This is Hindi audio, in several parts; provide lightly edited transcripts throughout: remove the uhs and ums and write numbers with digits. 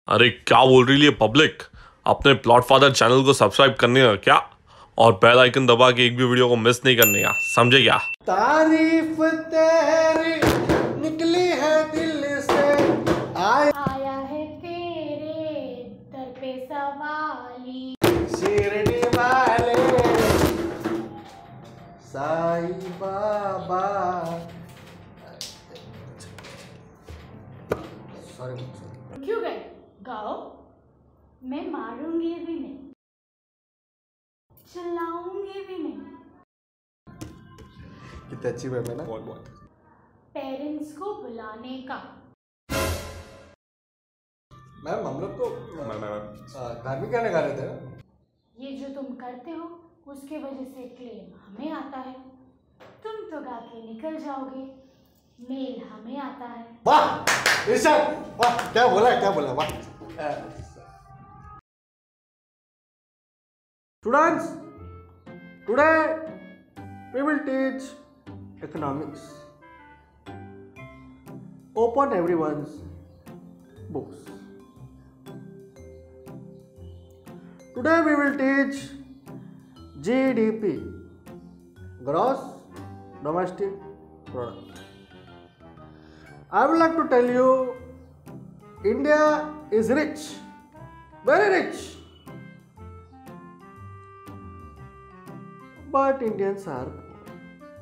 अरे क्या बोल रही है पब्लिक। अपने प्लॉट फादर चैनल को सब्सक्राइब करने का क्या और बेल आइकन दबा के एक भी वीडियो को मिस नहीं करने का, समझे क्या। तारीफ तेरी निकली है दिल से, आया है तेरे दर पे सवाली, शिरडी वाले साईं बाबा। सॉरी क्यों गए? गाओ, मैं मारूंगी भी नहीं, चिल्लाऊंगी भी नहीं। कितनी अच्छी मैम है ना। बहुत पेरेंट्स को बुलाने का। मैम हम लोग तो धार्मिक गाने गा रहे थे ना। ये जो तुम करते हो उसके वजह से क्लेम हमें आता है। तुम तो गा के निकल जाओगे, मेल हमें आता है। वाह इरशाद, वाह क्या बोला वाह। Students, today we will teach economics. Open everyone's books. Today we will teach GDP, Gross Domestic Product. I would like to tell you, India is rich, very rich. But Indians are poor.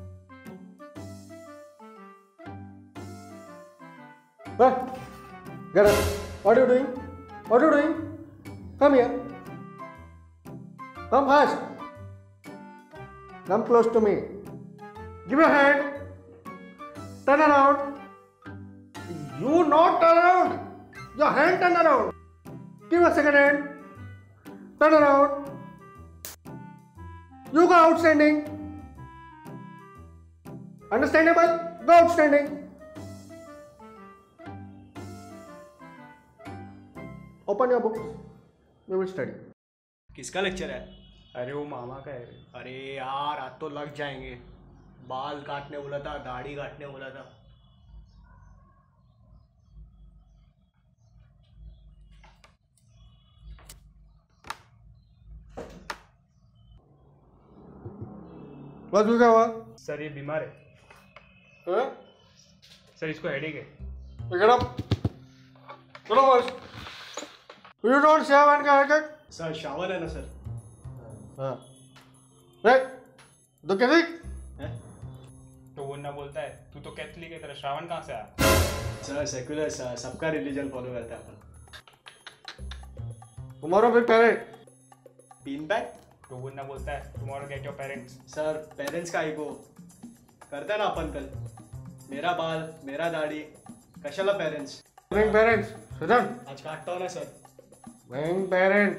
What? Get up. What are you doing? What are you doing? Come here. Come fast. Come close to me. Give your hand. Turn around. You not turn around. Your hand turn around. Give a second hand. Turn around. You go outstanding. Understandable? Go outstanding. Open your books. We will study. किसका लेक्चर है? अरे वो मामा का है। अरे यार आज तो लग जाएंगे। बाल काटने बोला था, दाढ़ी काटने बोला था। बस क्या हुआ? सर ये बीमार है। हाँ? सर इसको हेडेक है। Pick it up. चलो बस. You don't shave and haircut. Sir shower है ना सर? हाँ. रे, तो कैसे? तो वो ना बोलता है तू तो कैथलिक है, तेरा श्रावण कहाँ से आया? सर सेक्युलर सबका रिलीजन फॉलो करता है अपन। Tomorrow फिर पहले. Bean bag? तो वो ना बोलता है tomorrow get your parents. Sir parents का ईगो करता है ना अपन कल। मेरा बाल, मेरा दाढ़ी, कशाला parents? Bring parents. Sit down. आज काटता हूँ ना sir. Bring parents.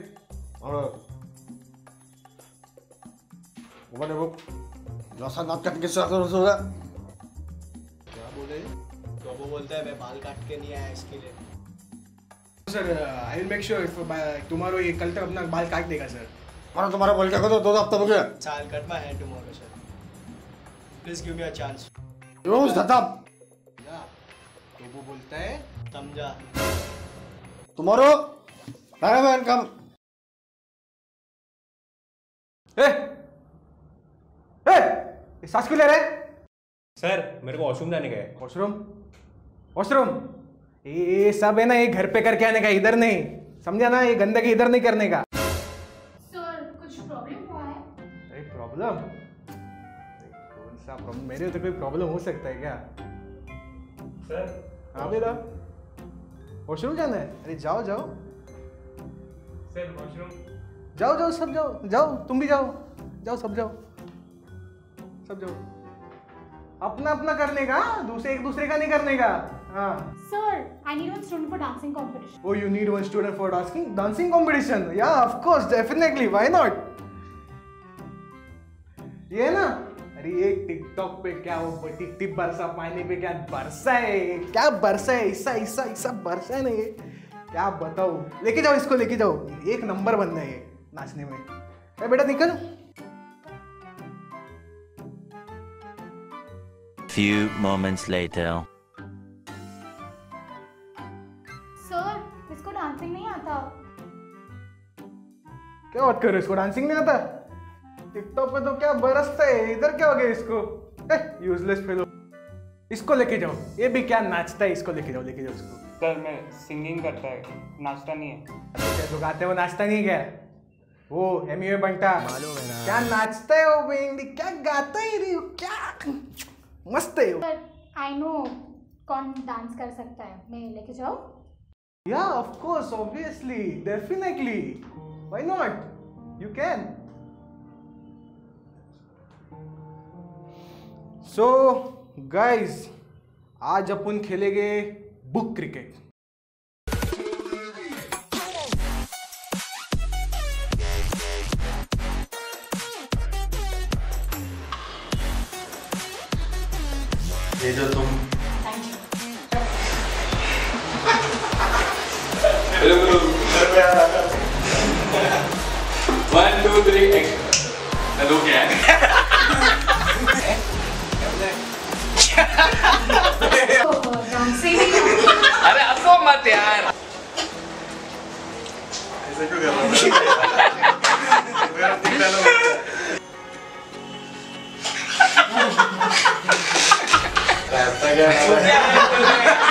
Open your book. जैसा नाक काट के साथ रसोगा. क्या बोले? तो वो बोलता है मैं बाल काट के नहीं आया इसके लिए। Sir I will make sure tomorrow ये कल तक अपना बाल काट देगा सर। मानो तुम्हारा बोल क्या तो 2 हफ्ता हो गया. I'll cut my hair tomorrow, sir. Please give me a chance. You shut up. Yeah. तो वो बोलता है समझा। Tomorrow, have and come. सांस क्यों ले रहे? सर मेरे को वॉशरूम जाने का है। वॉशरूम ये सब है ना, ये घर पे करके आने का, इधर नहीं, समझा ना? ये गंदगी इधर नहीं करने का। सर कुछ प्रॉब्लम हुआ है? अरे प्रॉब्लम? कौन सा प्रॉब्लम? मेरे तो कोई प्रॉब्लम हो सकता है क्या? सर हाँ बेटा, वॉशरूम जाना है? अरे जाओ सर वॉशरूम। जाओ सब जाओ, तुम भी जाओ सब जाओ। अपना अपना करने का, एक दूसरे का नहीं करने का। हाँ sir I need one student for dancing competition. Oh, you need one student for dancing competition? Yeah, of course, definitely. Why not? ये ना, अरे ये टिकटॉक पे क्या वो टिप बरसा, पानी पे क्या बरसा है, ऐसा बरसा है ना ये, क्या बताओ। लेके जाओ इसको, लेके जाओ, एक नंबर बनना है ये नाचने में। अरे बेटा निकल। Few moments later. सर इसको डांसिंग नहीं आता। क्या बात कर रहे हो, इसको डांसिंग नहीं आता? टिकटॉक पे तो क्या बरसता है, इधर क्या हो गया इसको? Useless fellow. इसको लेके जाओ, ये भी क्या नाचता है, इसको लेके जाओ इसको। सर मैं सिंगिंग करता है, नाचता नहीं है। तो क्या जो गाते हैं वो नाचता नहीं है क्या? वो एमए बंटा मालूम है ना, क्या नाचता है वो बेंडी, क्या गाता है रे, क्या मस्त है वो। सर आई नो कौन डांस कर सकता है, मैं लेके जाऊँ? Yeah of course, obviously, definitely, why not, you can. So guys, आज अपन खेलेंगे बुक क्रिकेट। ये जो तुम One, two, three, हेलो क्या है? डांसिंग अरे हंसो मत यार। ऐसे क्यों कर रहा है?